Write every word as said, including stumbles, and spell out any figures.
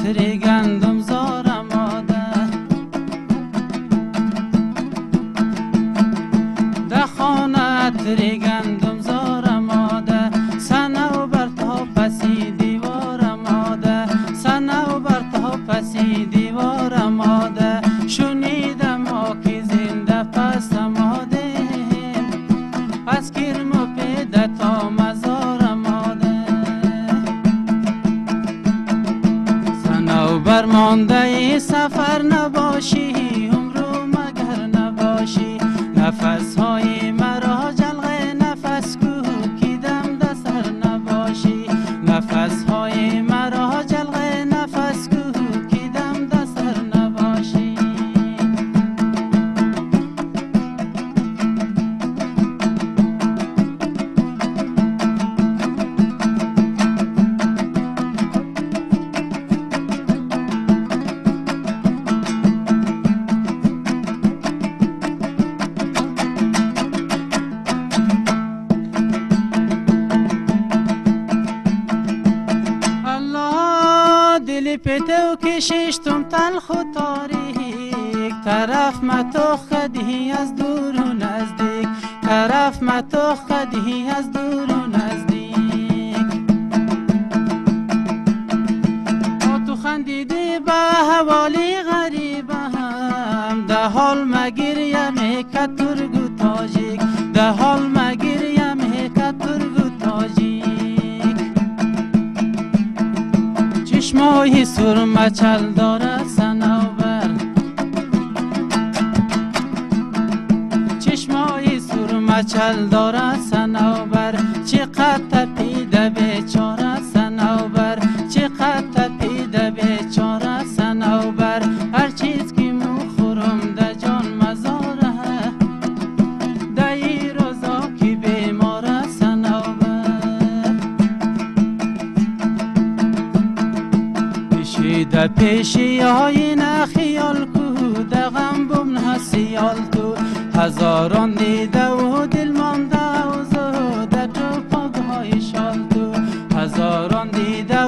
تری گندم زار مادر ده خانه تری گندم زار مادر سنو بر تا پسی دیوار مادر سنو بر تا پسی دیوار مادر شنیدم ما که زنده پس ماده از کرم و پیده تا مزار ماده سنو برمانده سفر نباشی عمرو مگر نباشی نفس های مرا جلغه نفس کو کی دم دسر نباشی نفس های مرا جلغه نفس کو کی دم دسر نباشی دلی پیتو کشیشتم تلخ و تاریک طرف متو خدی از دور و نزدیک طرف متو خدی از دور و نزدیک تو خندیدی به حوالی غریبه هم ده حال مگیریم که ترگو تاجیک ده حال مگیریم که ترگو تاجیک چشمای سرمه چل داره سنوبر چشمای سرمه چل داره سنوبر چقدر تپیده بیچاره سنوبر چقدر تپیده بیچاره سنوبر هر چیز که مو خورم ده جان مزاره ده ای روزا که بیماره سنوبر پیشیده پیشی های نخیال کو ده غم بم نسیال تو هزاران دیده و دل مانده و زده تو پاگ های شال تو هزاران دیده